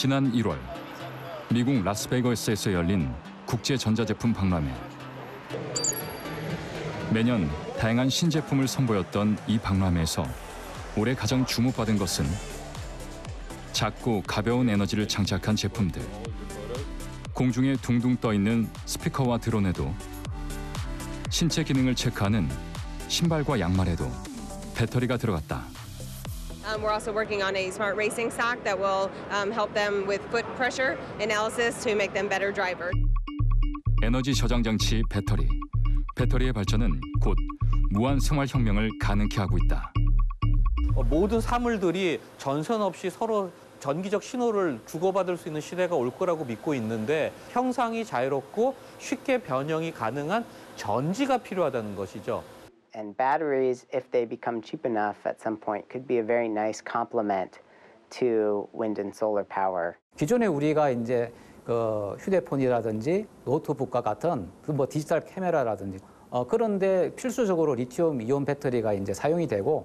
지난 1월 미국 라스베이거스에서 열린 국제 전자제품 박람회. 매년 다양한 신제품을 선보였던 이 박람회에서 올해 가장 주목받은 것은 작고 가벼운 에너지를 장착한 제품들. 공중에 둥둥 떠 있는 스피커와 드론에도, 신체 기능을 체크하는 신발과 양말에도 배터리가 들어갔다. We're also working on a smart racing sock that will help them with foot pressure analysis to make them better drivers. 에너지 저장 장치 배터리. 배터리의 발전은 곧 무한 생활 혁명을 가능케 하고 있다. 모든 사물들이 전선 없이 서로 전기적 신호를 주고받을 수 있는 시대가 올 거라고 믿고 있는데, 형상이 자유롭고 쉽게 변형이 가능한 전지가 필요하다는 것이죠. And batteries, if they become cheap enough at some point, could be a very nice complement to wind and solar power. 기존에 우리가 이제 그 휴대폰이라든지 노트북과 같은 뭐 디지털 카메라라든지 그런데 필수적으로 리튬 이온 배터리가 이제 사용이 되고,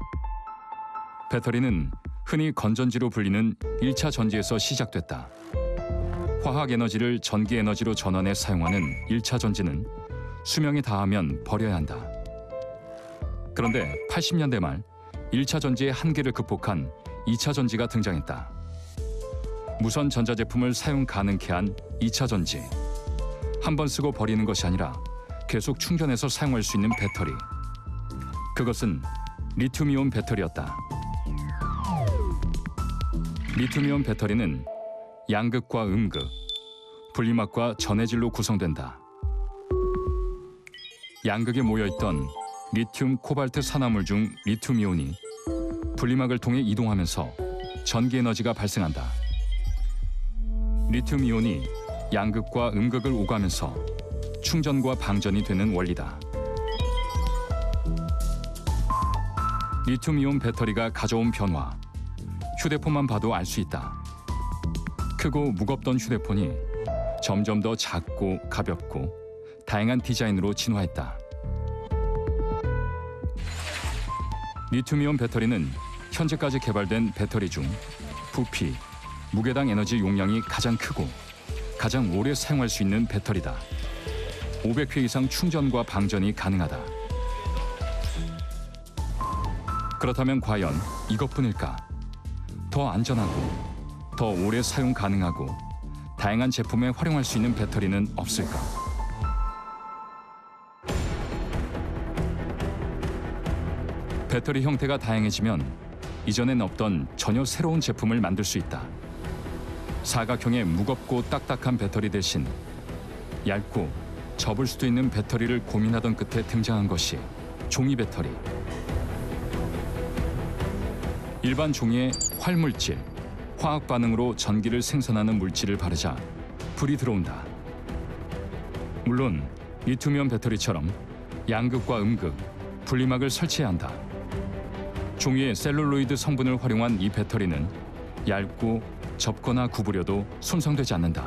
배터리는 흔히 건전지로 불리는 1차 전지에서 시작됐다. 화학 에너지를 전기 에너지로 전환해 사용하는 1차 전지는 수명이 다하면 버려야 한다. 그런데 80년대 말 1차 전지의 한계를 극복한 2차 전지가 등장했다. 무선 전자제품을 사용 가능케 한 2차 전지. 한 번 쓰고 버리는 것이 아니라 계속 충전해서 사용할 수 있는 배터리. 그것은 리튬이온 배터리였다. 리튬이온 배터리는 양극과 음극, 분리막과 전해질로 구성된다. 양극에 모여있던 리튬, 코발트 산화물 중 리튬이온이 분리막을 통해 이동하면서 전기 에너지가 발생한다. 리튬이온이 양극과 음극을 오가면서 충전과 방전이 되는 원리다. 리튬이온 배터리가 가져온 변화. 휴대폰만 봐도 알 수 있다. 크고 무겁던 휴대폰이 점점 더 작고 가볍고 다양한 디자인으로 진화했다. 리튬이온 배터리는 현재까지 개발된 배터리 중 부피, 무게당 에너지 용량이 가장 크고 가장 오래 사용할 수 있는 배터리다. 500회 이상 충전과 방전이 가능하다. 그렇다면 과연 이것뿐일까? 더 안전하고 더 오래 사용 가능하고 다양한 제품에 활용할 수 있는 배터리는 없을까? 배터리 형태가 다양해지면 이전엔 없던 전혀 새로운 제품을 만들 수 있다. 사각형의 무겁고 딱딱한 배터리 대신 얇고 접을 수도 있는 배터리를 고민하던 끝에 등장한 것이 종이 배터리. 일반 종이에 활물질, 화학 반응으로 전기를 생산하는 물질을 바르자 불이 들어온다. 물론 리튬이온 배터리처럼 양극과 음극, 분리막을 설치해야 한다. 종이에 셀룰로이드 성분을 활용한 이 배터리는 얇고 접거나 구부려도 손상되지 않는다.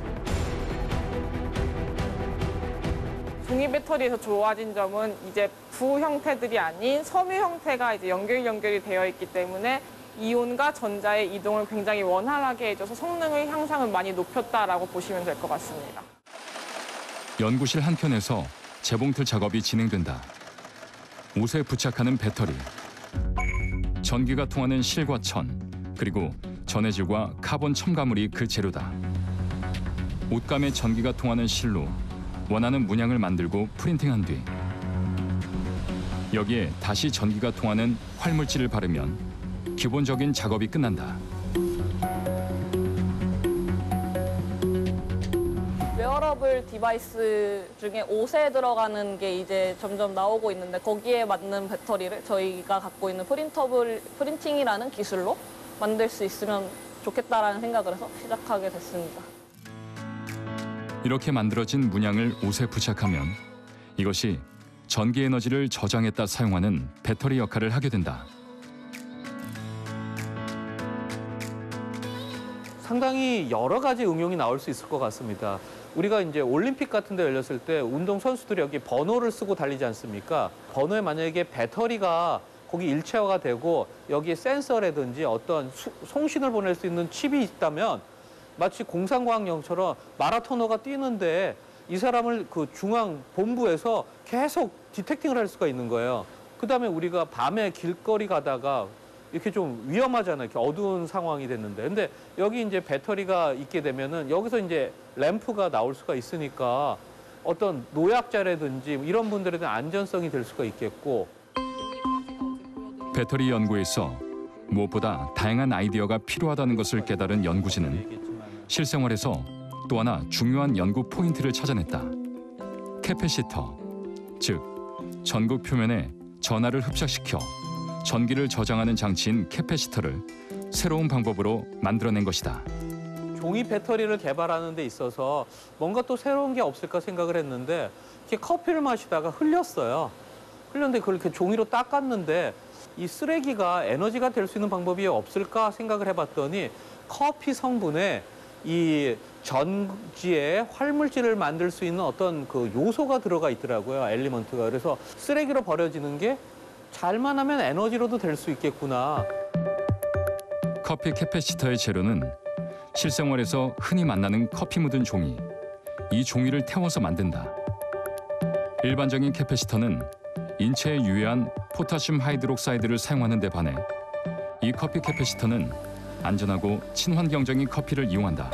종이 배터리에서 좋아진 점은 이제 부 형태들이 아닌 섬유 형태가 이제 연결이 되어 있기 때문에 이온과 전자의 이동을 굉장히 원활하게 해줘서 성능의 향상을 많이 높였다라고 보시면 될 것 같습니다. 연구실 한켠에서 재봉틀 작업이 진행된다. 옷에 부착하는 배터리, 전기가 통하는 실과 천, 그리고 전해질과 카본 첨가물이 그 재료다. 옷감에 전기가 통하는 실로 원하는 문양을 만들고 프린팅한 뒤 여기에 다시 전기가 통하는 활물질을 바르면 기본적인 작업이 끝난다. 웨어러블 디바이스 중에 옷에 들어가는 게 이제 점점 나오고 있는데, 거기에 맞는 배터리를 저희가 갖고 있는 프린팅이라는 기술로 만들 수 있으면 좋겠다라는 생각을 해서 시작하게 됐습니다. 이렇게 만들어진 문양을 옷에 부착하면 이것이 전기 에너지를 저장했다 사용하는 배터리 역할을 하게 된다. 상당히 여러 가지 응용이 나올 수 있을 것 같습니다. 우리가 이제 올림픽 같은 데 열렸을 때 운동 선수들이 여기 번호를 쓰고 달리지 않습니까? 번호에 만약에 배터리가 거기 일체화가 되고 여기에 센서라든지 어떤 송신을 보낼 수 있는 칩이 있다면 마치 공상과학용처럼 마라토너가 뛰는데 이 사람을 그 중앙 본부에서 계속 디텍팅을 할 수가 있는 거예요. 그다음에 우리가 밤에 길거리 가다가 이렇게 좀 위험하잖아요. 이렇게 어두운 상황이 됐는데. 근데 여기 이제 배터리가 있게 되면은 여기서 이제 램프가 나올 수가 있으니까 어떤 노약자라든지 이런 분들에 대한 안전성이 될 수가 있겠고. 배터리 연구에서 무엇보다 다양한 아이디어가 필요하다는 것을 깨달은 연구진은 실생활에서 또 하나 중요한 연구 포인트를 찾아냈다. 캐패시터, 즉 전극 표면에 전하를 흡착시켜 전기를 저장하는 장치인 캐패시터를 새로운 방법으로 만들어낸 것이다. 종이 배터리를 개발하는 데 있어서 뭔가 또 새로운 게 없을까 생각을 했는데 이렇게 커피를 마시다가 흘렸어요. 흘렸는데 그걸 이렇게 종이로 닦았는데 이 쓰레기가 에너지가 될 수 있는 방법이 없을까 생각을 해봤더니 커피 성분에 이 전지에 활물질을 만들 수 있는 어떤 그 요소가 들어가 있더라고요. 엘리먼트가. 그래서 쓰레기로 버려지는 게 잘만 하면 에너지로도 될 수 있겠구나. 커피 캐패시터의 재료는 실생활에서 흔히 만나는 커피 묻은 종이, 이 종이를 태워서 만든다. 일반적인 캐패시터는 인체에 유해한 포타슘 하이드록사이드를 사용하는 데 반해 이 커피 캐패시터는 안전하고 친환경적인 커피를 이용한다.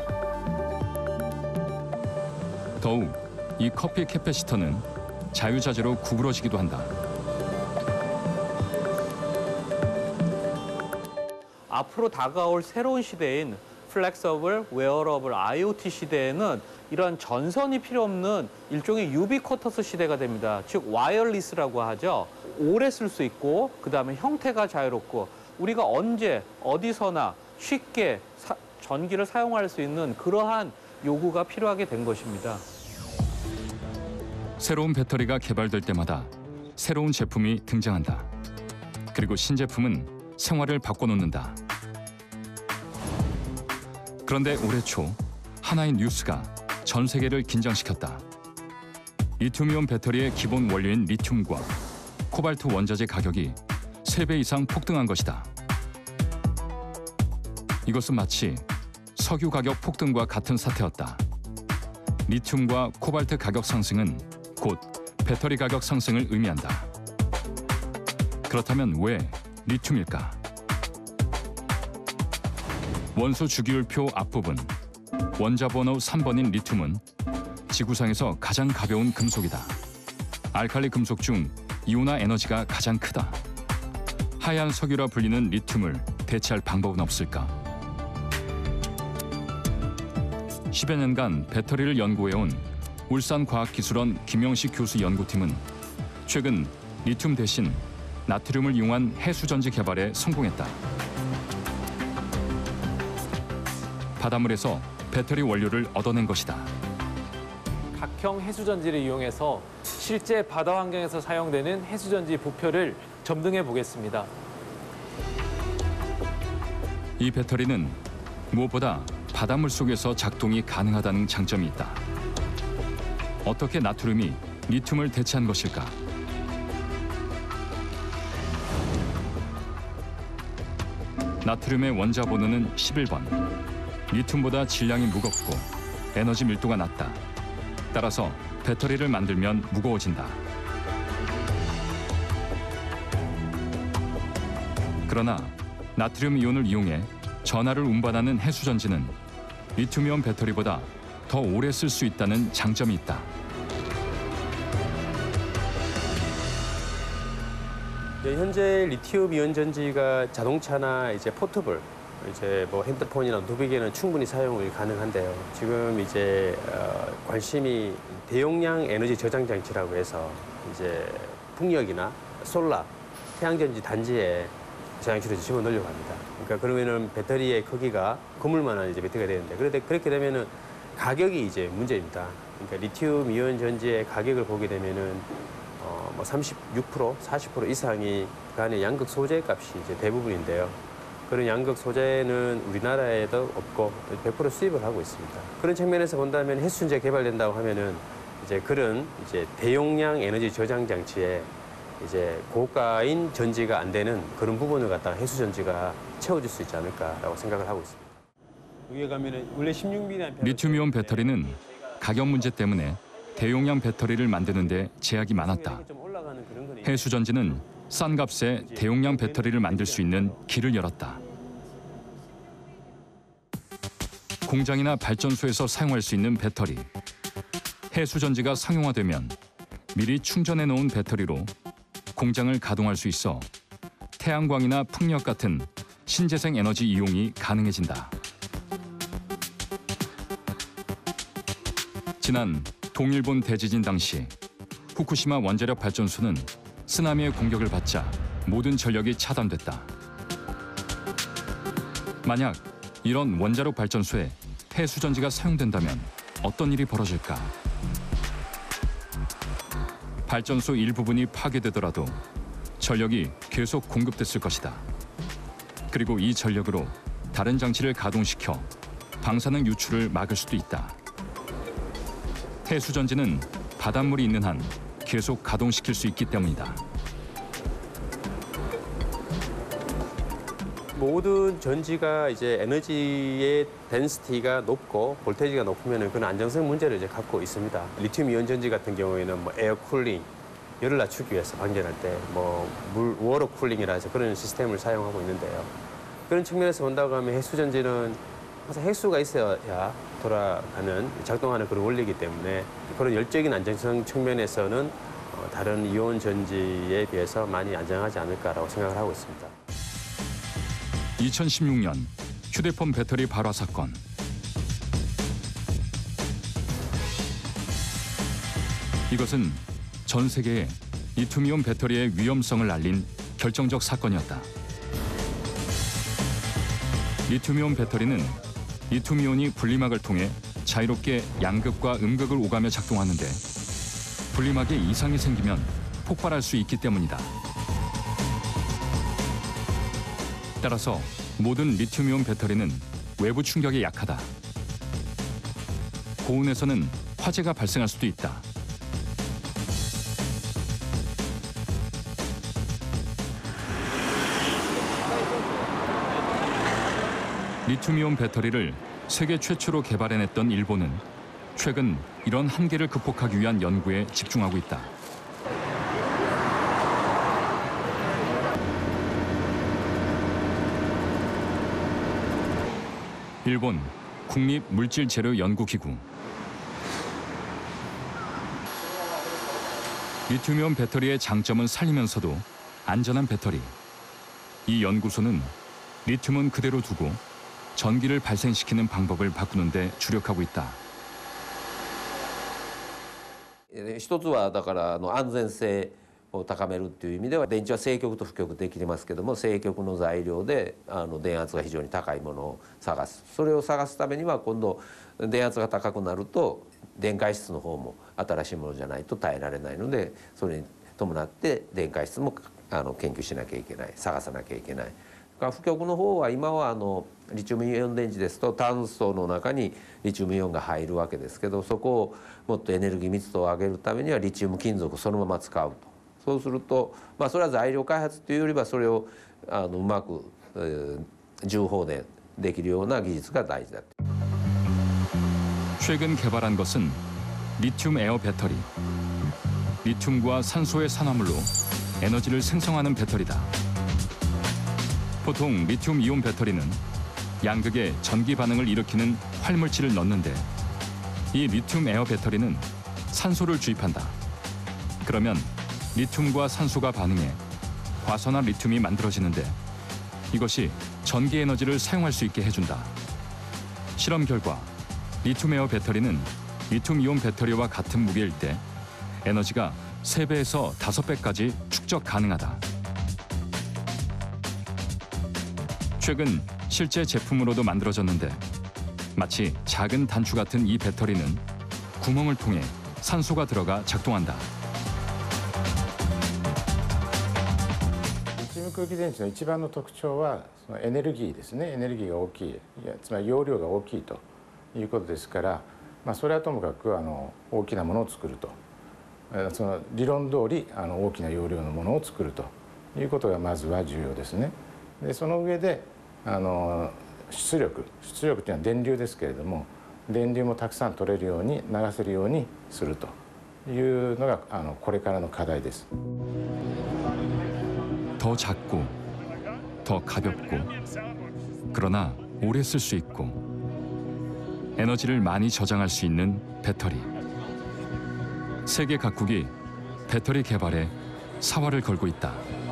더욱 이 커피 캐패시터는 자유자재로 구부러지기도 한다. 앞으로 다가올 새로운 시대인 플렉서블, 웨어러블, IoT 시대에는 이런 전선이 필요 없는 일종의 유비쿼터스 시대가 됩니다. 즉 와이어리스라고 하죠. 오래 쓸 수 있고 그다음에 형태가 자유롭고 우리가 언제 어디서나 쉽게 전기를 사용할 수 있는 그러한 요구가 필요하게 된 것입니다. 새로운 배터리가 개발될 때마다 새로운 제품이 등장한다. 그리고 신제품은 생활을 바꿔놓는다. 그런데 올해 초 하나의 뉴스가 전 세계를 긴장시켰다. 리튬이온 배터리의 기본 원료인 리튬과 코발트 원자재 가격이 3배 이상 폭등한 것이다. 이것은 마치 석유 가격 폭등과 같은 사태였다. 리튬과 코발트 가격 상승은 곧 배터리 가격 상승을 의미한다. 그렇다면 왜 리튬일까? 원소 주기율표 앞부분, 원자 번호 3번인 리튬은 지구상에서 가장 가벼운 금속이다. 알칼리 금속 중 이온화 에너지가 가장 크다. 하얀 석유라 불리는 리튬을 대체할 방법은 없을까? 10여 년간 배터리를 연구해온 울산과학기술원 김영식 교수 연구팀은 최근 리튬 대신 나트륨을 이용한 해수전지 개발에 성공했다. 바닷물에서 배터리 원료를 얻어낸 것이다. 각형 해수전지를 이용해서 실제 바다 환경에서 사용되는 해수전지 부표를 점등해 보겠습니다. 이 배터리는 무엇보다 바닷물 속에서 작동이 가능하다는 장점이 있다. 어떻게 나트륨이 리튬을 대체한 것일까? 나트륨의 원자 번호는 11번. 리튬보다 질량이 무겁고 에너지 밀도가 낮다. 따라서 배터리를 만들면 무거워진다. 그러나 나트륨 이온을 이용해 전하를 운반하는 해수전지는 리튬이온 배터리보다 더 오래 쓸 수 있다는 장점이 있다. 네, 현재 리튬 이온 전지가 자동차나 이제 포터블, 이제 뭐 핸드폰이나 노트북에는 충분히 사용이 가능한데요. 지금 이제 관심이 대용량 에너지 저장 장치라고 해서 이제 풍력이나 솔라, 태양전지 단지에 저장치를 집어 넣으려고 합니다. 그러니까 그러면은 배터리의 크기가 건물만한 이제 배터리가 되는데, 그런데 그렇게 되면은 가격이 이제 문제입니다. 그러니까 리튬 이온 전지의 가격을 보게 되면은 뭐 36%, 40% 이상이 그 안에 양극 소재 값이 이제 대부분인데요. 그런 양극 소재는 우리나라에도 없고 100% 수입을 하고 있습니다. 그런 측면에서 본다면 해수전지가 개발된다고 하면은 이제 그런 이제 대용량 에너지 저장 장치에 이제 고가인 전지가 안 되는 그런 부분을 갖다가 해수 전지가 채워줄 수 있지 않을까라고 생각을 하고 있습니다. 여기 가면은 원래 16mm 리튬이온 배터리는 가격 문제 때문에 대용량 배터리를 만드는데 제약이 많았다. 해수전지는 싼 값에 대용량 배터리를 만들 수 있는 길을 열었다. 공장이나 발전소에서 사용할 수 있는 배터리. 해수전지가 상용화되면 미리 충전해 놓은 배터리로 공장을 가동할 수 있어 태양광이나 풍력 같은 신재생 에너지 이용이 가능해진다. 지난 동일본 대지진 당시 후쿠시마 원자력 발전소는 쓰나미의 공격을 받자 모든 전력이 차단됐다. 만약 이런 원자력 발전소에 해수전지가 사용된다면 어떤 일이 벌어질까? 발전소 일부분이 파괴되더라도 전력이 계속 공급됐을 것이다. 그리고 이 전력으로 다른 장치를 가동시켜 방사능 유출을 막을 수도 있다. 해수전지는 바닷물이 있는 한 계속 가동시킬 수 있기 때문이다. 모든 전지가 이제 에너지의 덴시티가 높고 볼테이지가 높으면 그런 안정성 문제를 이제 갖고 있습니다. 리튬 이온 전지 같은 경우에는 뭐 에어 쿨링, 열을 낮추기 위해서 방전할 때 뭐 워터 쿨링이라 해서 그런 시스템을 사용하고 있는데요. 그런 측면에서 본다고 하면 해수 전지는 항상 해수가 있어야 돌아가는 작동하는 그런 원리이기 때문에 그런 열적인 안정성 측면에서는 다른 이온 전지에 비해서 많이 안정하지 않을까라고 생각을 하고 있습니다. 2016년 휴대폰 배터리 발화 사건. 이것은 전 세계에 리튬이온 배터리의 위험성을 알린 결정적 사건이었다. 리튬이온 배터리는 리튬이온이 분리막을 통해 자유롭게 양극과 음극을 오가며 작동하는데 분리막에 이상이 생기면 폭발할 수 있기 때문이다. 따라서 모든 리튬이온 배터리는 외부 충격에 약하다. 고온에서는 화재가 발생할 수도 있다. 리튬이온 배터리를 세계 최초로 개발해냈던 일본은 최근 이런 한계를 극복하기 위한 연구에 집중하고 있다. 일본 국립물질재료연구기구. 리튬이온 배터리의 장점은 살리면서도 안전한 배터리. 이 연구소는 리튬은 그대로 두고 전기를 발생시키는 방법을 바꾸는 데 주력하고 있다. 一つはだから安全性を高めるっていう意味では電池は正極と負極できてますけども正極の材料で電圧が非常に高いものを探すそれを探すためには今度電圧が高くなると電解質の方も新しいものじゃないと耐えられないのでそれに伴って電解質も研究しなきゃいけない探さなきゃいけない。負極の方は今はリチウムイオン電池ですと炭素の中にリチウムイオンが入るわけですけどそこをもっとエネルギー密度を上げるためにはリチウム金属をそのまま使うとそうすると、それは材料開発というよりはそれをうまく重放電できるような技術が大事だ。 최근 개발한 것은 리튬 에어 배터리. 리튬과 산소의 산화물로 에너지를 생성하는 배터리다. 보통 리튬 이온 배터리는 양극에 전기 반응을 일으키는 활물질을 넣는데 이 리튬 에어 배터리는 산소를 주입한다. 그러면 리튬과 산소가 반응해 과산화 리튬이 만들어지는데 이것이 전기 에너지를 사용할 수 있게 해준다. 실험 결과 리튬 에어 배터리는 리튬 이온 배터리와 같은 무게일 때 에너지가 3배에서 5배까지 축적 가능하다. 최근 실제 제품으로도 만들어졌는데 마치 작은 단추 같은 이 배터리는 구멍을 통해 산소가 들어가 작동한다. リチウム空気電池の一番の特徴はそのエネルギーですね。エネルギーが大きい、つまり容量が大きいということですから、それはともかく大きなものを作るとその理論通り大きな容量のものを作るということがまずは重要ですね。でその上で出力っていうのは電流ですけれども、電流もたくさん取れるように流せるようにするというのがこれからの課題です。 더 작고 더 가볍고 그러나 오래 쓸 수 있고 에너지를 많이 저장할 수 있는 배터리. 세계 각국이 배터리 개발에 사활을 걸고 있다.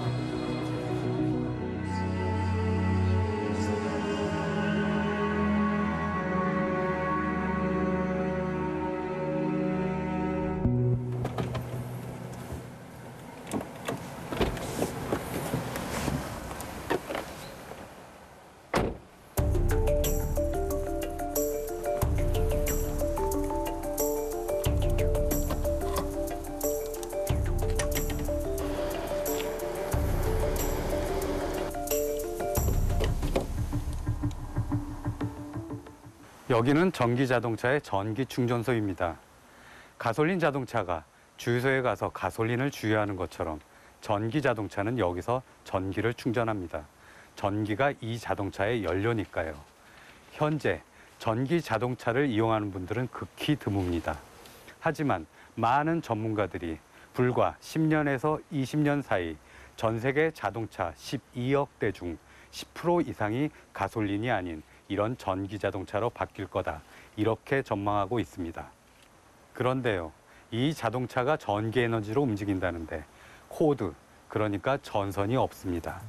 여기는 전기 자동차의 전기 충전소입니다. 가솔린 자동차가 주유소에 가서 가솔린을 주유하는 것처럼 전기 자동차는 여기서 전기를 충전합니다. 전기가 이 자동차의 연료니까요. 현재 전기 자동차를 이용하는 분들은 극히 드뭅니다. 하지만 많은 전문가들이 불과 10년에서 20년 사이 전 세계 자동차 12억 대 중 10% 이상이 가솔린이 아닌 이런 전기 자동차로 바뀔 거다, 이렇게 전망하고 있습니다. 그런데요, 이 자동차가 전기 에너지로 움직인다는데 코드, 그러니까 전선이 없습니다.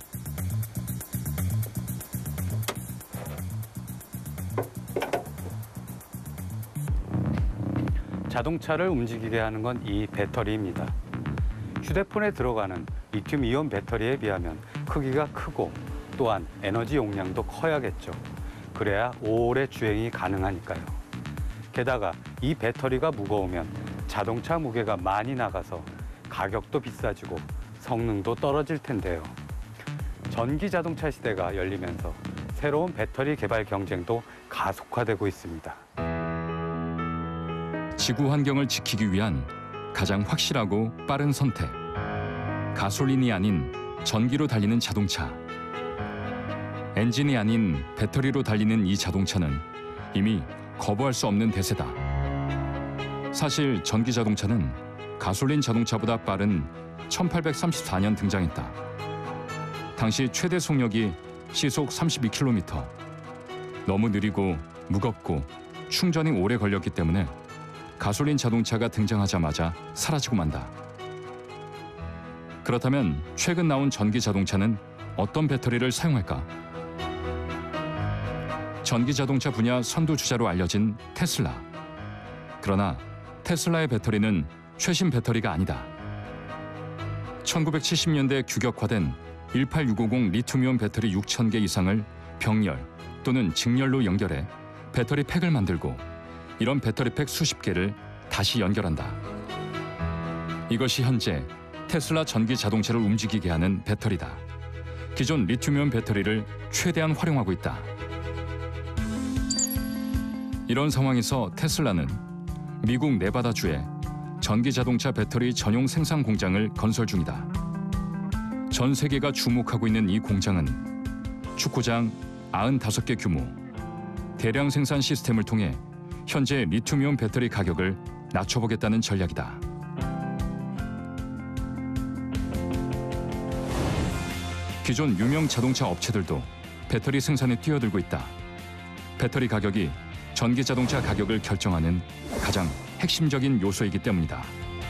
자동차를 움직이게 하는 건 이 배터리입니다. 휴대폰에 들어가는 리튬이온 배터리에 비하면 크기가 크고 또한 에너지 용량도 커야겠죠. 그래야 오래 주행이 가능하니까요. 게다가 이 배터리가 무거우면 자동차 무게가 많이 나가서 가격도 비싸지고 성능도 떨어질 텐데요. 전기 자동차 시대가 열리면서 새로운 배터리 개발 경쟁도 가속화되고 있습니다. 지구 환경을 지키기 위한 가장 확실하고 빠른 선택. 가솔린이 아닌 전기로 달리는 자동차. 엔진이 아닌 배터리로 달리는 이 자동차는 이미 거부할 수 없는 대세다. 사실 전기 자동차는 가솔린 자동차보다 빠른 1834년 등장했다. 당시 최대 속력이 시속 32km. 너무 느리고 무겁고 충전이 오래 걸렸기 때문에 가솔린 자동차가 등장하자마자 사라지고 만다. 그렇다면 최근 나온 전기 자동차는 어떤 배터리를 사용할까? 전기 자동차 분야 선두주자로 알려진 테슬라. 그러나 테슬라의 배터리는 최신 배터리가 아니다. 1970년대 규격화된 18650 리튬이온 배터리 6,000개 이상을 병렬 또는 직렬로 연결해 배터리 팩을 만들고 이런 배터리 팩 수십 개를 다시 연결한다. 이것이 현재 테슬라 전기 자동차를 움직이게 하는 배터리다. 기존 리튬이온 배터리를 최대한 활용하고 있다. 이런 상황에서 테슬라는 미국 네바다주에 전기 자동차 배터리 전용 생산 공장을 건설 중이다. 전 세계가 주목하고 있는 이 공장은 축구장 95개 규모, 대량 생산 시스템을 통해 현재 리튬이온 배터리 가격을 낮춰보겠다는 전략이다. 기존 유명 자동차 업체들도 배터리 생산에 뛰어들고 있다. 배터리 가격이 전기 자동차 가격을 결정하는 가장 핵심적인 요소이기 때문이다.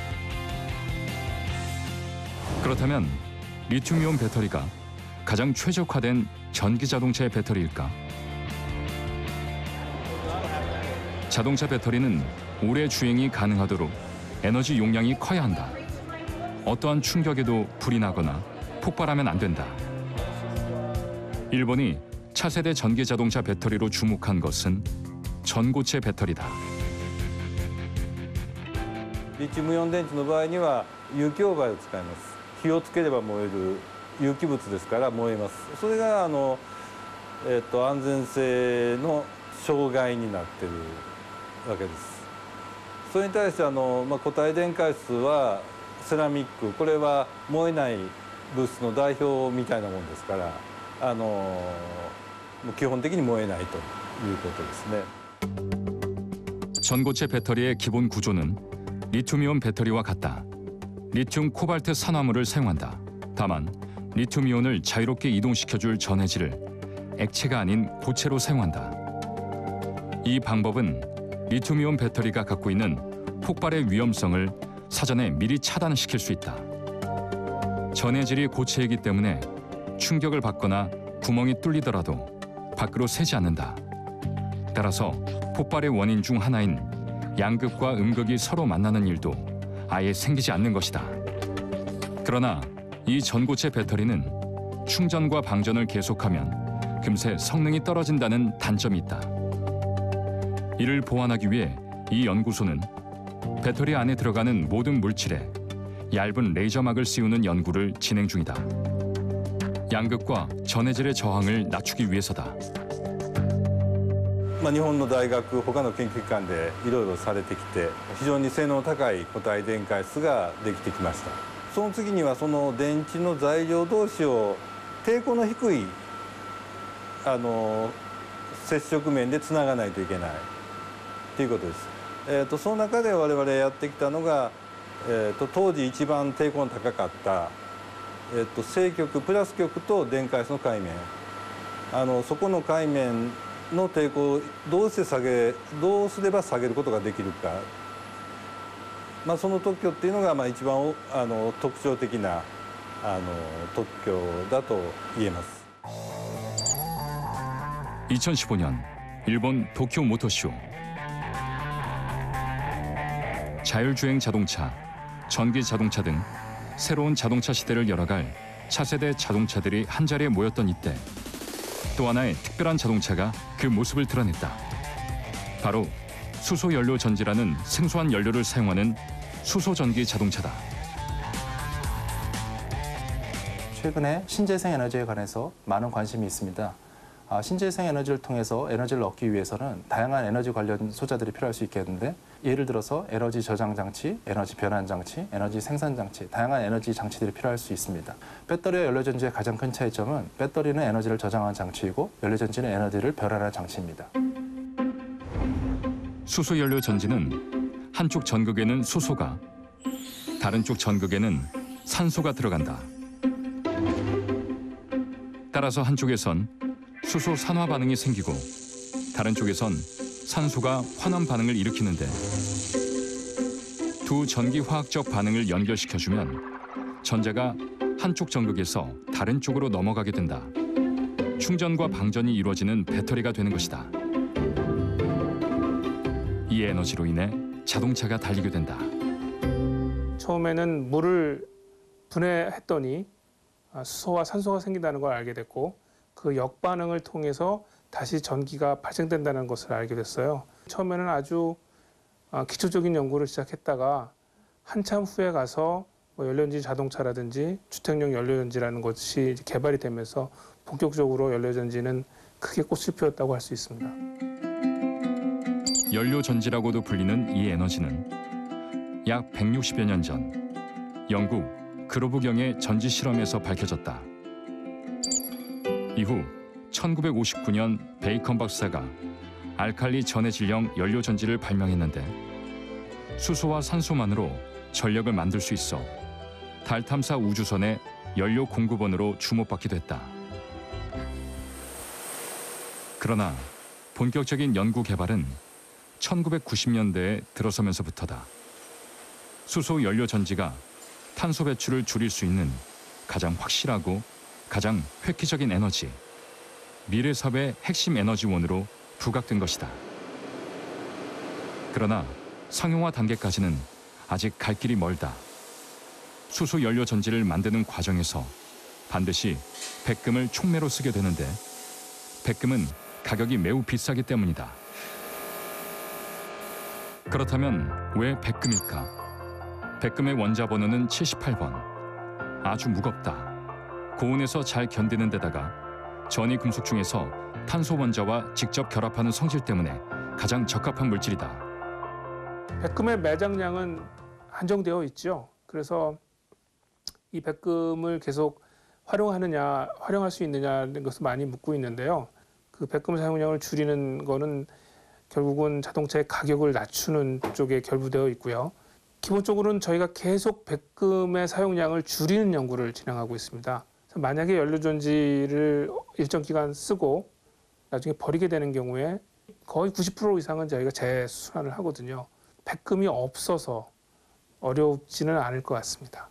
그렇다면 리튬이온 배터리가 가장 최적화된 전기 자동차의 배터리일까? 자동차 배터리는 오래 주행이 가능하도록 에너지 용량이 커야 한다. 어떠한 충격에도 불이 나거나 폭발하면 안 된다. 일본이 차세대 전기 자동차 배터리로 주목한 것은 전고체 배터리다. リチウムイオン電池の場合には有機溶媒を使います。火をつければ燃える有機物ですから燃えます。それが安全性の障害になっているわけです。 それに対して固体電解質はセラミック、これは燃えない物質の代表みたいなもんですから、基本的に燃えないということですね。 전고체 배터리의 기본 구조는 리튬이온 배터리와 같다. 리튬 코발트 산화물을 사용한다. 다만 리튬이온을 자유롭게 이동시켜줄 전해질을 액체가 아닌 고체로 사용한다. 이 방법은 리튬이온 배터리가 갖고 있는 폭발의 위험성을 사전에 미리 차단시킬 수 있다. 전해질이 고체이기 때문에 충격을 받거나 구멍이 뚫리더라도 밖으로 새지 않는다. 따라서 폭발의 원인 중 하나인 양극과 음극이 서로 만나는 일도 아예 생기지 않는 것이다. 그러나 이 전고체 배터리는 충전과 방전을 계속하면 금세 성능이 떨어진다는 단점이 있다. 이를 보완하기 위해 이 연구소는 배터리 안에 들어가는 모든 물질에 얇은 레이저막을 씌우는 연구를 진행 중이다. 양극과 전해질의 저항을 낮추기 위해서다. 日本の大学、他の研究機関でいろいろされてきて、非常に性能の高い固体電解質ができてきました。その次にはその電池の材料同士を抵抗の低い接触面でつながないといけないということです。その中で我々やってきたのが、当時一番抵抗の高かった、正極プラス極と電解質の界面、そこの界面の抵抗をどうすれば下げることができるか、その特許っていうのが一番特徴的な特許だと言えます。 2015년 일본 도쿄 모터쇼. 자율주행 자동차, 전기 자동차 등 새로운 자동차 시대를 열어갈 차세대 자동차들이 한자리에 모였던 이때 또 하나의 특별한 자동차가 그 모습을 드러냈다. 바로 수소연료 전지라는 생소한 연료를 사용하는 수소전기 자동차다. 최근에 신재생 에너지에 관해서 많은 관심이 있습니다. 신재생 에너지를 통해서 에너지를 얻기 위해서는 다양한 에너지 관련 소자들이 필요할 수 있겠는데, 예를 들어서 에너지 저장 장치, 에너지 변환 장치, 에너지 생산 장치, 다양한 에너지 장치들이 필요할 수 있습니다. 배터리와 연료전지의 가장 큰 차이점은 배터리는 에너지를 저장하는 장치이고 연료전지는 에너지를 변환하는 장치입니다. 수소연료 전지는 한쪽 전극에는 수소가, 다른 쪽 전극에는 산소가 들어간다. 따라서 한쪽에선 수소 산화 반응이 생기고 다른 쪽에선 산소가 환원 반응을 일으키는데, 두 전기 화학적 반응을 연결시켜주면 전자가 한쪽 전극에서 다른 쪽으로 넘어가게 된다. 충전과 방전이 이루어지는 배터리가 되는 것이다. 이 에너지로 인해 자동차가 달리게 된다. 처음에는 물을 분해했더니 수소와 산소가 생긴다는 걸 알게 됐고, 그 역반응을 통해서 다시 전기가 발생된다는 것을 알게 됐어요. 처음에는 아주 기초적인 연구를 시작했다가 한참 후에 가서 연료전지 자동차라든지 주택용 연료전지라는 것이 개발이 되면서 본격적으로 연료전지는 크게 꽃을 피웠다고 할 수 있습니다. 연료전지라고도 불리는 이 에너지는 약 160여 년 전 영국 그로브경의 전지 실험에서 밝혀졌다. 이후 1959년 베이컨 박사가 알칼리 전해질형 연료전지를 발명했는데, 수소와 산소만으로 전력을 만들 수 있어 달 탐사 우주선의 연료 공급원으로 주목받기도 했다. 그러나 본격적인 연구 개발은 1990년대에 들어서면서부터다. 수소 연료 전지가 탄소 배출을 줄일 수 있는 가장 확실하고 가장 획기적인 에너지, 미래 사회의 핵심 에너지원으로 부각된 것이다. 그러나 상용화 단계까지는 아직 갈 길이 멀다. 수소 연료 전지를 만드는 과정에서 반드시 백금을 촉매로 쓰게 되는데, 백금은 가격이 매우 비싸기 때문이다. 그렇다면 왜 백금일까? 백금의 원자 번호는 78번. 아주 무겁다. 고온에서 잘 견디는 데다가 전이 금속 중에서 탄소 원자와 직접 결합하는 성질 때문에 가장 적합한 물질이다. 백금의 매장량은 한정되어 있죠. 그래서 이 백금을 계속 활용할 수 있느냐는 것을 많이 묻고 있는데요. 그 백금 사용량을 줄이는 거는 결국은 자동차의 가격을 낮추는 쪽에 결부되어 있고요. 기본적으로는 저희가 계속 백금의 사용량을 줄이는 연구를 진행하고 있습니다. 만약에 연료전지를 일정 기간 쓰고 나중에 버리게 되는 경우에 거의 90% 이상은 저희가 재순환을 하거든요. 백금이 없어서 어렵지는 않을 것 같습니다.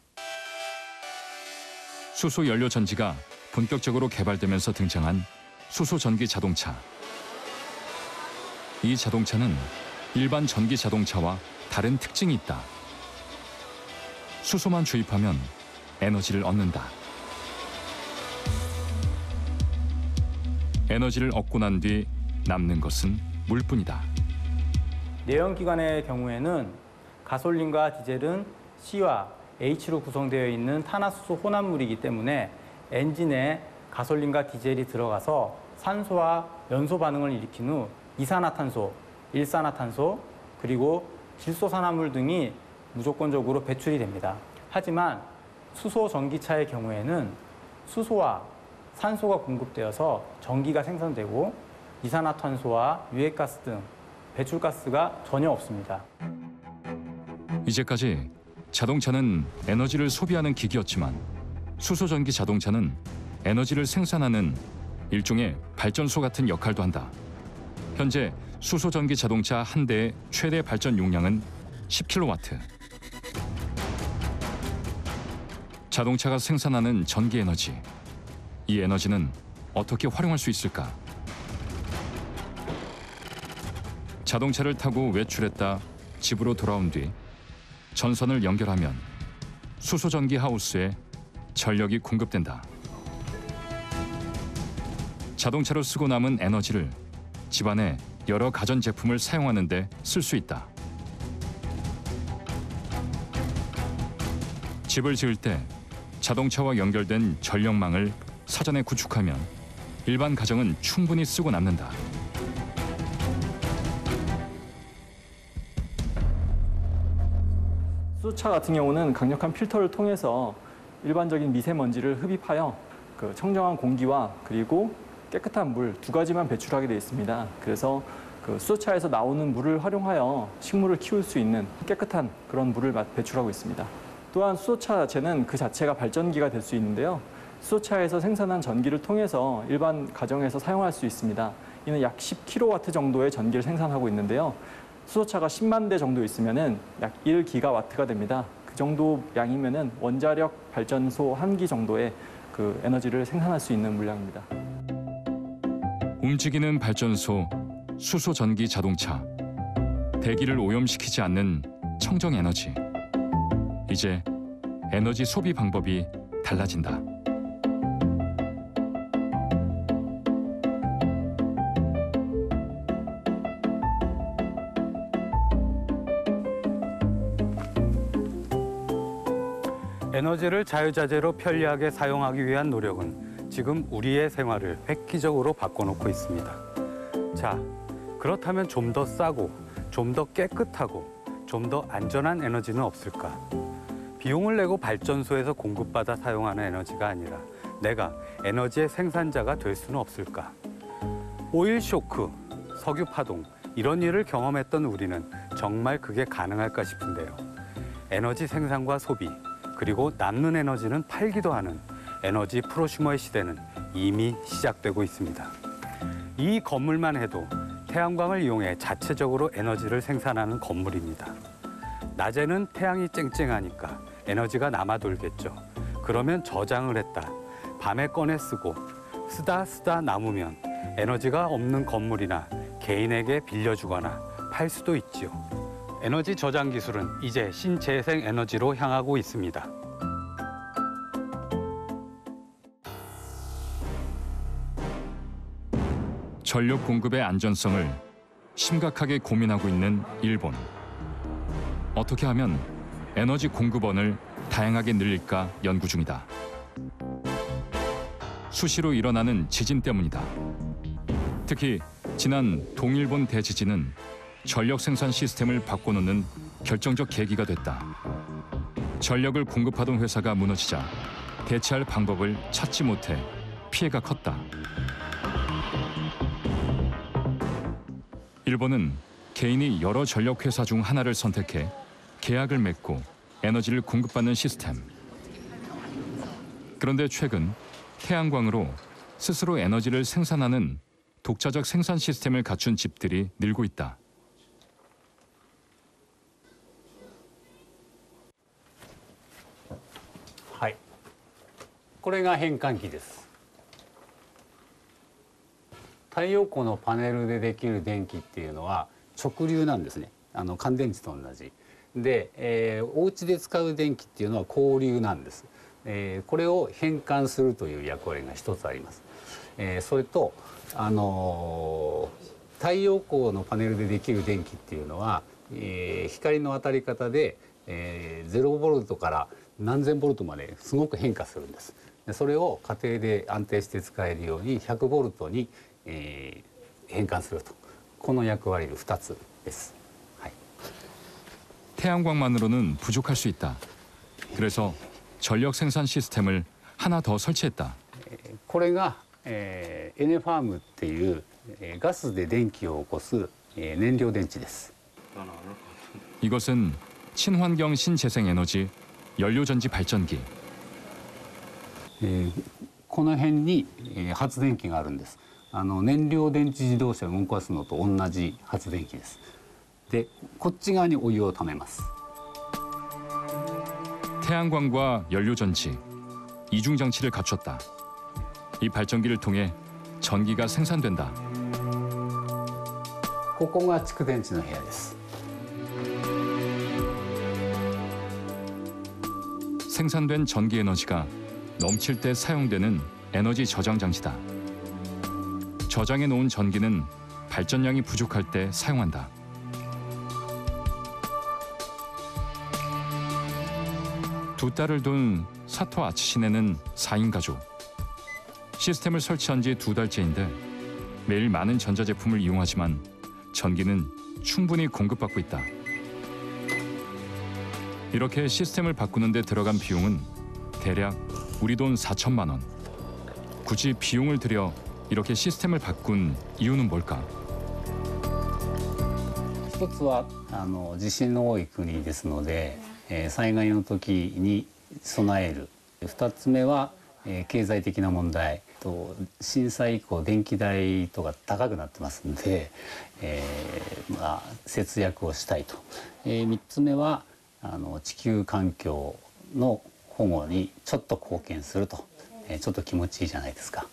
수소 연료 전지가 본격적으로 개발되면서 등장한 수소 전기 자동차. 이 자동차는 일반 전기 자동차와 다른 특징이 있다. 수소만 주입하면 에너지를 얻는다. 에너지를 얻고 난 뒤 남는 것은 물뿐이다. 내연기관의 경우에는 가솔린과 디젤은 C와 H로 구성되어 있는 탄화수소 혼합물이기 때문에 엔진에 가솔린과 디젤이 들어가서 산소와 연소 반응을 일으킨 후 이산화탄소, 일산화탄소, 그리고 질소산화물 등이 무조건적으로 배출이 됩니다. 하지만 수소 전기차의 경우에는 수소와 산소가 공급되어서 전기가 생산되고 이산화탄소와 유해가스 등 배출가스가 전혀 없습니다. 이제까지 자동차는 에너지를 소비하는 기기였지만 수소전기 자동차는 에너지를 생산하는 일종의 발전소 같은 역할도 한다. 현재 수소전기 자동차 한 대의 최대 발전 용량은 10kW. 자동차가 생산하는 전기 에너지. 이 에너지는 어떻게 활용할 수 있을까? 자동차를 타고 외출했다 집으로 돌아온 뒤 전선을 연결하면 수소전기 하우스에 전력이 공급된다. 자동차로 쓰고 남은 에너지를 집안의 여러 가전제품을 사용하는 데 쓸 수 있다. 집을 지을 때 자동차와 연결된 전력망을 사전에 구축하면 일반 가정은 충분히 쓰고 남는다. 수소차 같은 경우는 강력한 필터를 통해서 일반적인 미세먼지를 흡입하여 그 청정한 공기와 그리고 깨끗한 물 두 가지만 배출하게 되어 있습니다. 그래서 그 수소차에서 나오는 물을 활용하여 식물을 키울 수 있는 깨끗한 그런 물을 배출하고 있습니다. 또한 수소차 자체는 그 자체가 발전기가 될 수 있는데요. 수소차에서 생산한 전기를 통해서 일반 가정에서 사용할 수 있습니다. 이는 약 10kW 정도의 전기를 생산하고 있는데요. 수소차가 10만 대 정도 있으면은 약 1기가와트가 됩니다. 그 정도 양이면은 원자력 발전소 1기 정도의 그 에너지를 생산할 수 있는 물량입니다. 움직이는 발전소, 수소 전기 자동차, 대기를 오염시키지 않는 청정 에너지. 이제 에너지 소비 방법이 달라진다. 에너지를 자유자재로 편리하게 사용하기 위한 노력은 지금 우리의 생활을 획기적으로 바꿔놓고 있습니다. 자, 그렇다면 좀 더 싸고, 좀 더 깨끗하고, 좀 더 안전한 에너지는 없을까? 비용을 내고 발전소에서 공급받아 사용하는 에너지가 아니라 내가 에너지의 생산자가 될 수는 없을까? 오일 쇼크, 석유 파동, 이런 일을 경험했던 우리는 정말 그게 가능할까 싶은데요. 에너지 생산과 소비, 그리고 남는 에너지는 팔기도 하는 에너지 프로슈머의 시대는 이미 시작되고 있습니다. 이 건물만 해도 태양광을 이용해 자체적으로 에너지를 생산하는 건물입니다. 낮에는 태양이 쨍쨍하니까 에너지가 남아 돌겠죠. 그러면 저장을 했다. 밤에 꺼내 쓰고 쓰다 남으면 에너지가 없는 건물이나 개인에게 빌려주거나 팔 수도 있지요. 에너지 저장 기술은 이제 신재생 에너지로 향하고 있습니다. 전력 공급의 안전성을 심각하게 고민하고 있는 일본. 어떻게 하면 에너지 공급원을 다양하게 늘릴까 연구 중이다. 수시로 일어나는 지진 때문이다. 특히 지난 동일본 대지진은 전력 생산 시스템을 바꿔놓는 결정적 계기가 됐다. 전력을 공급하던 회사가 무너지자 대체할 방법을 찾지 못해 피해가 컸다. 일본은 개인이 여러 전력 회사 중 하나를 선택해 계약을 맺고 에너지를 공급받는 시스템. 그런데 최근 태양광으로 스스로 에너지를 생산하는 독자적 생산 시스템을 갖춘 집들이 늘고 있다. はい、これが変換器です。太陽光のパネルでできる電気っていうのは直流なんですね。乾電池と同じで、お家で使う電気っていうのは交流なんです。これを変換するという役割が一つあります。それと太陽光のパネルでできる電気っていうのは、光の当たり方で、0ボルトから何千ボルトまですごく変化するんです。それを家庭で安定して使えるように100ボルトに、変換すると、この役割の2つです。はい、 태양광만으로는 부족할 수 있다. 그래서 전력 생산 시스템을 하나 더 설치했다. これが、エネファームっていう、ガスで電気を起こす、燃料電池です。 이것은 친환경 신재생에너지 연료전지 발전기. この辺に、発電機があるんです。燃料電池自動車を動かすのと同じ発電機です。で、こっち側にお湯をためます。 태양광과 연료전지, 이중 장치를 갖췄다. 이 발전기를 통해 전기가 생산된다. ここが蓄電池の部屋です。 생산된 전기 에너지가 넘칠 때 사용되는 에너지 저장 장치다. 저장해 놓은 전기는 발전량이 부족할 때 사용한다. 두 딸을 둔 사토 아츠시네는 4인 가족. 시스템을 설치한 지 2달째인데 매일 많은 전자제품을 이용하지만 전기는 충분히 공급받고 있다. 이렇게 시스템을 바꾸는 데 들어간 비용은 대략 우리 돈 4천만 원. 굳이 비용을 들여 이렇게 시스템을 바꾼 이유는 뭘까? 一つは地震の多い国ですので、災害の時に備える。2つ目は、経済的な問題と震災以降電気代とか高くなってますんで、節約をしたいと。3つ目は地球環境の保護にちょっと貢献すると、ちょっと気持ちいいじゃないですか。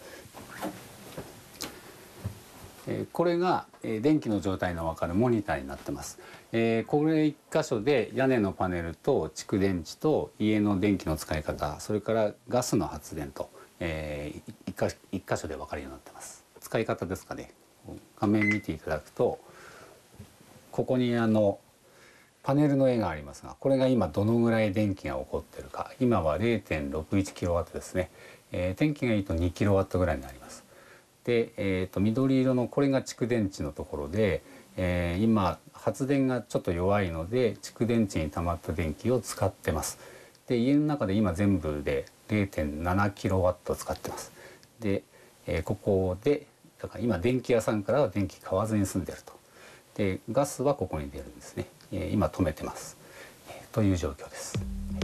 これが電気の状態の分かるモニターになってます。これ1箇所で屋根のパネルと蓄電池と家の電気の使い方、それからガスの発電と、1箇所で分かるようになってます。使い方ですかね。画面見ていただくと、ここにパネルの絵がありますが、これが今どのぐらい電気が起こっているか。今は 0.61 キロワットですね。天気がいいと2キロワットぐらいになります。で、緑色のこれが蓄電池のところで、今発電がちょっと弱いので蓄電池に溜まった電気を使ってます。で、家の中で今全部で 0.7 キロワット使ってます。で、ここでだから今電気屋さんからは電気買わずに済んでると。で、ガスはここに出るんですね。今止めてます。という状況です。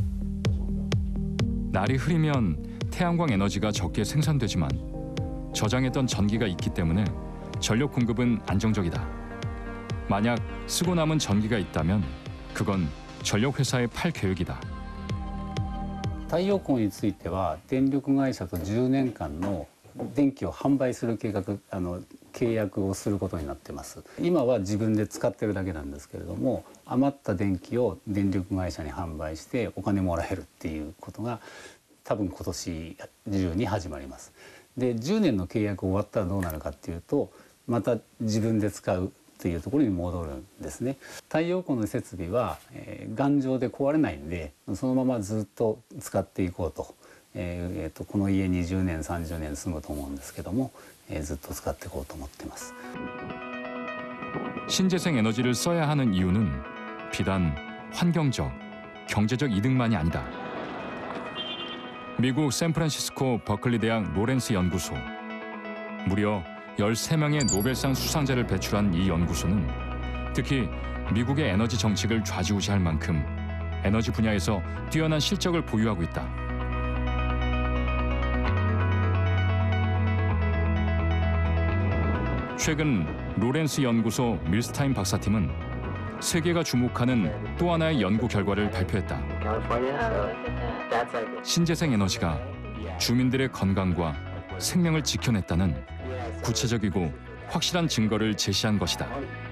날이 흐리면 태양광 에너지가 적게 생산되지만 저장했던 전기가 있기 때문에 전력 공급은 안정적이다. 만약 쓰고 남은 전기가 있다면 그건 전력 회사에 팔 계획이다. 太陽光については電力会社と10年間の電気を販売する契約をすることになってます。今は自分で使ってるだけなんですけれども、余った電気を電力会社に販売してお金もらえるっていうことが多分今年中に始まります。で、10年の契約終わったらどうなるかっていうと、また自分で使うというところに戻るんですね。太陽光の設備は、頑丈で壊れないんで、そのままずっと使っていこうと。この家20年30年住むと思うんですけども、ずっと使っていこうと思ってます。 신재생 에너지를 써야 하는 이유는 비단 환경적, 경제적 이득만이 아니다. 미국 샌프란시스코 버클리 대학 로렌스 연구소. 무려 13명의 노벨상 수상자를 배출한 이 연구소는 특히 미국의 에너지 정책을 좌지우지할 만큼 에너지 분야에서 뛰어난 실적을 보유하고 있다. 최근 로렌스 연구소 밀스타임 박사팀은 세계가 주목하는 또 하나의 연구 결과를 발표했다. 신재생 에너지가 주민들의 건강과 생명을 지켜냈다는 구체적이고 확실한 증거를 제시한 것이다.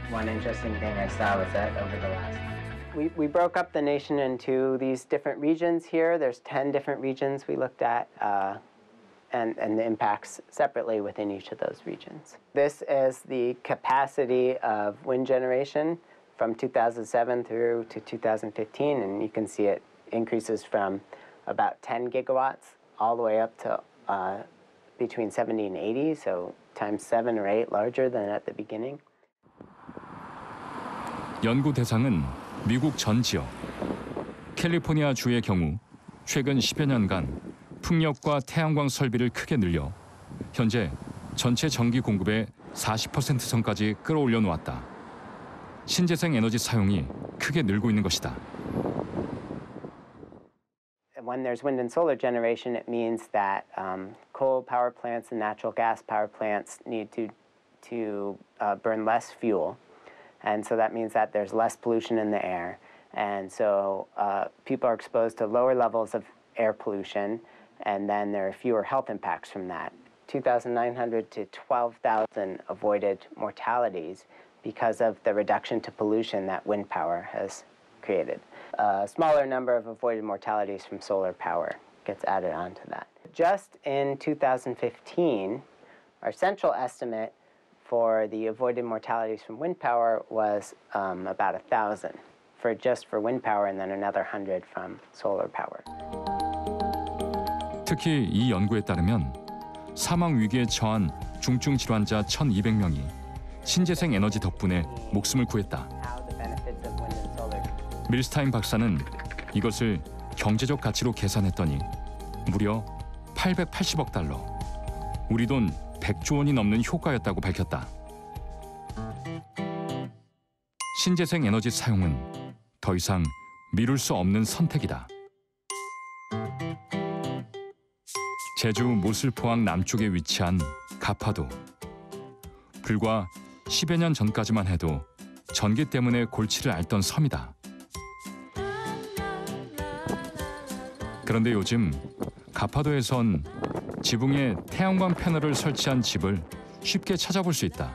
We broke up the nation into these different regions here. There's 10 different regions we looked at, and the impacts separately within each of those regions. This is the capacity of wind generation from 2007 through to 2015, and you can see it increases from about 10 gigawatts all the way up to between 70 and 80, so times 7 or 8 larger than at the beginning. 연구 대상은 미국 전 지역. 캘리포니아 주의 경우 최근 10여 년간 풍력과 태양광 설비를 크게 늘려 현재 전체 전기 공급의 40% 선까지 끌어올려 놓았다. 신재생 에너지 사용이 크게 늘고 있는 것이다. When there's wind and solar generation, it means that coal power plants and natural gas power plants need to burn less fuel. And so that means that there's less pollution in the air. And so people are exposed to lower levels of air pollution, and then there are fewer health impacts from that. 2,900 to 12,000 avoided mortalities because of the reduction to pollution that wind power has created. A smaller number of avoided mortalities from solar power gets added on to that. Just in 2015, our central estimate for the avoided mortalities from wind power was about 1,000 just for wind power, and then another 100 from solar power. 특히 이 연구에 따르면 사망 위기에 처한 중증 질환자 1,200명이 신재생 에너지 덕분에 목숨을 구했다. 밀스타임 박사는 이것을 경제적 가치로 계산했더니 무려 880억 달러, 우리 돈 100조 원이 넘는 효과였다고 밝혔다. 신재생 에너지 사용은 더 이상 미룰 수 없는 선택이다. 제주 모슬포항 남쪽에 위치한 가파도. 불과 10여 년 전까지만 해도 전기 때문에 골치를 앓던 섬이다. 그런데 요즘 가파도에선 지붕에 태양광 패널을 설치한 집을 쉽게 찾아볼 수 있다.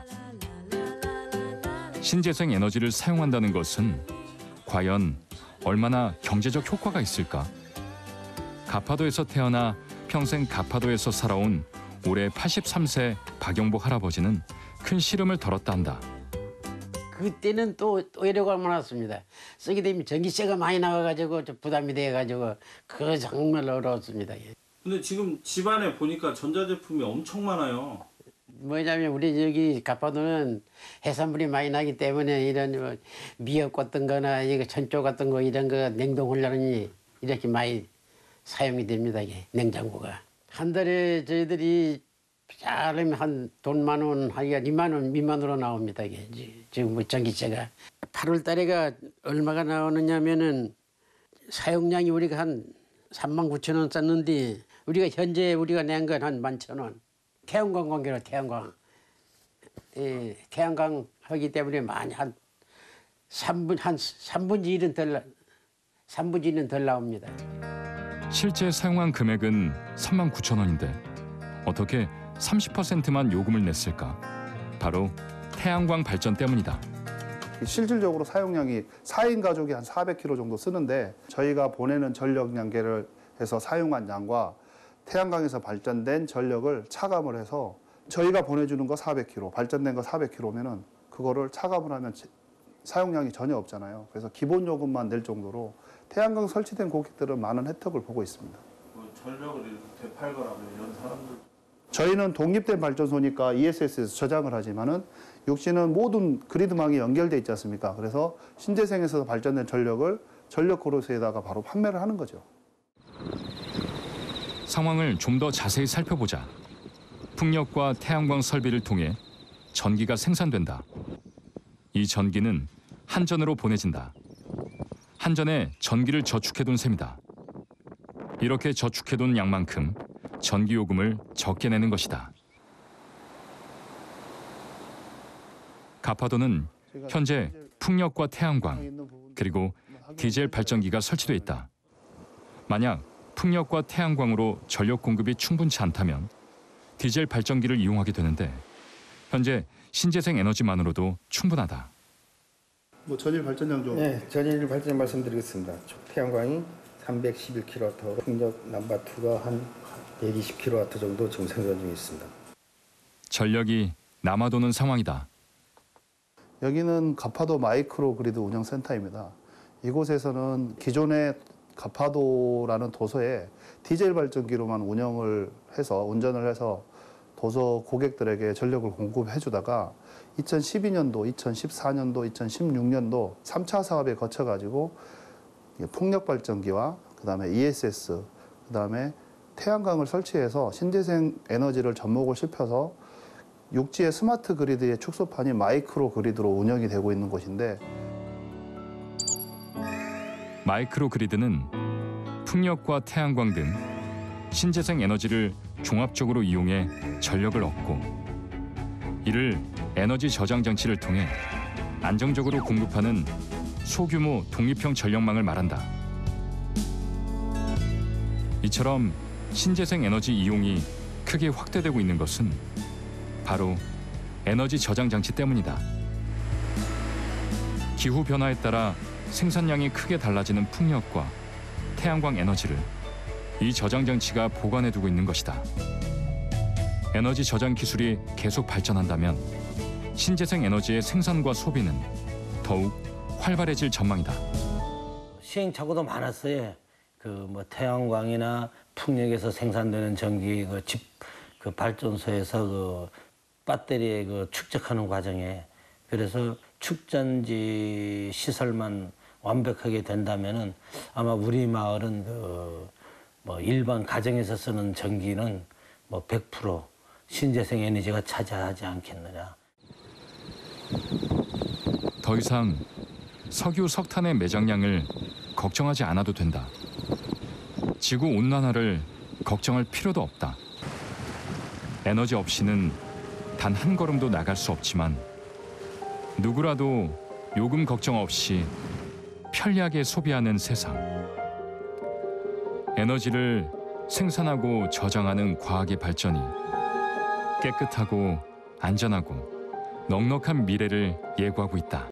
신재생 에너지를 사용한다는 것은 과연 얼마나 경제적 효과가 있을까? 가파도에서 태어나 평생 가파도에서 살아온 올해 83세 박영복 할아버지는 큰 시름을 덜었다 한다. 그때는 또 오히려가 많았습니다. 쓰게 되면 전기세가 많이 나가가지고 좀 부담이 돼가지고 그거 정말 어려웠습니다. 근데 지금 집안에 보니까 전자제품이 엄청 많아요. 뭐냐면 우리 여기 가파도는 해산물이 많이 나기 때문에 이런 뭐 미역 같은 거나 이거 전조 같은 거 이런 거 냉동훈련이 이렇게 많이 사용이 됩니다. 이게 냉장고가. 한 달에 저희들이 잘하면 한 돈 10,000원, 하기가 20,000원 미만으로 나옵니다. 이게 지금 뭐 전기세가. 8월 달에가 얼마가 나오느냐면은 사용량이 우리가 한 39,000원 썼는데 우리가 현재 우리가 낸 건 한 11,000원. 태양광 관계로 태양광. 예, 태양광 하기 때문에 많이 한 3분의 1은 덜 나옵니다. 실제 사용한 금액은 39,000원인데 어떻게 30%만 요금을 냈을까? 바로 태양광 발전 때문이다. 실질적으로 사용량이 4인 가족이 한 400kg 정도 쓰는데 저희가 보내는 전력 양계를 해서 사용한 양과 태양광에서 발전된 전력을 차감을 해서 저희가 보내주는 거 400kg, 발전된 거 400kg면은 그거를 차감을 하면 사용량이 전혀 없잖아요. 그래서 기본 요금만 낼 정도로 태양광 설치된 고객들은 많은 혜택을 보고 있습니다. 전력을 이렇게 되팔거나 이런 사람들 저희는 독립된 발전소니까 ESS에서 저장을 하지만은 육지는 모든 그리드망이 연결돼 있지 않습니까? 그래서 신재생에서 발전된 전력을 전력 고로스에다가 바로 판매를 하는 거죠. 상황을 좀 더 자세히 살펴보자. 풍력과 태양광 설비를 통해 전기가 생산된다. 이 전기는 한전으로 보내진다. 한전에 전기를 저축해둔 셈이다. 이렇게 저축해둔 양만큼 전기요금을 적게 내는 것이다. 가파도는 현재 풍력과 태양광 그리고 디젤 발전기가 설치돼 있다. 만약 풍력과 태양광으로 전력 공급이 충분치 않다면 디젤 발전기를 이용하게 되는데 현재 신재생 에너지만으로도 충분하다. 전일 발전량 좀. 네, 전일 발전량 말씀드리겠습니다. 태양광이 311kW, 풍력 넘버2가 한 120kW 정도 지금 생산 중에 있습니다. 전력이 남아도는 상황이다. 여기는 가파도 마이크로 그리드 운영센터입니다. 이곳에서는 기존의 가파도라는 도서에 디젤 발전기로만 운전을 해서 도서 고객들에게 전력을 공급해 주다가 2012년도, 2014년도, 2016년도 3차 사업에 거쳐가지고 풍력 발전기와 그다음에 ESS, 그다음에 태양광을 설치해서 신재생 에너지를 접목을 시켜서 육지의 스마트 그리드의 축소판이 마이크로 그리드로 운영이 되고 있는 곳인데, 마이크로 그리드는 풍력과 태양광 등 신재생 에너지를 종합적으로 이용해 전력을 얻고 이를 에너지 저장 장치를 통해 안정적으로 공급하는 소규모 독립형 전력망을 말한다. 이처럼 신재생 에너지 이용이 크게 확대되고 있는 것은 바로 에너지 저장 장치 때문이다. 기후 변화에 따라 생산량이 크게 달라지는 풍력과 태양광 에너지를 이 저장 장치가 보관해 두고 있는 것이다. 에너지 저장 기술이 계속 발전한다면 신재생 에너지의 생산과 소비는 더욱 활발해질 전망이다. 시행착오도 많았어요. 태양광이나 풍력에서 생산되는 전기 집 발전소에서 배터리에 축적하는 과정에, 그래서 축전지 시설만 완벽하게 된다면은 아마 우리 마을은 일반 가정에서 쓰는 전기는 100% 신재생 에너지가 차지하지 않겠느냐. 더 이상 석유, 석탄의 매장량을 걱정하지 않아도 된다. 지구 온난화를 걱정할 필요도 없다. 에너지 없이는 단 한 걸음도 나갈 수 없지만 누구라도 요금 걱정 없이 편리하게 소비하는 세상. 에너지를 생산하고 저장하는 과학의 발전이 깨끗하고 안전하고 넉넉한 미래를 예고하고 있다.